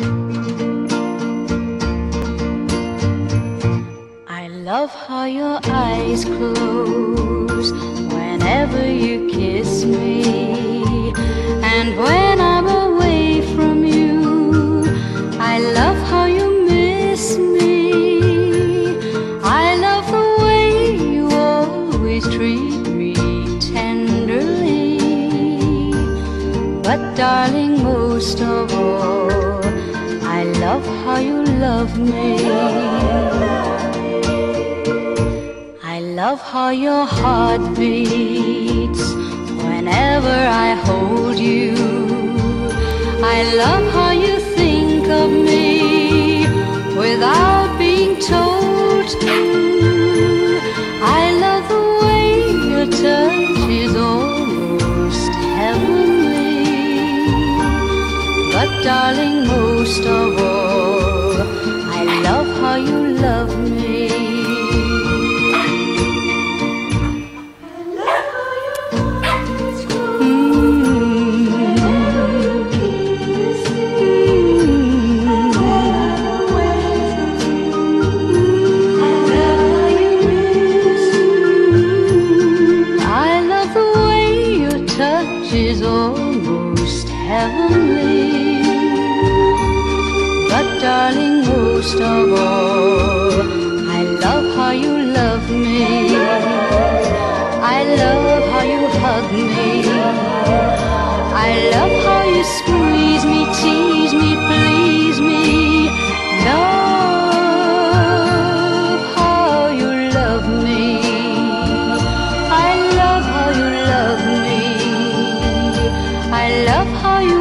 I love how your eyes close whenever you kiss me, and when I'm away from you, I love how you miss me. I love the way you always treat me tenderly, but darling, most of all, I love how you love me. I love how your heart beats whenever I hold you. I love how you think of me without being told to. I love the way your touch is almost heavenly, but darling, most of all, I love how you love me. Is almost heavenly, but darling, most of all, I love how you love me. I love how you hug me. I love how you squeeze me, tease me, please me. Love how you love me. I love how you love me. I love how you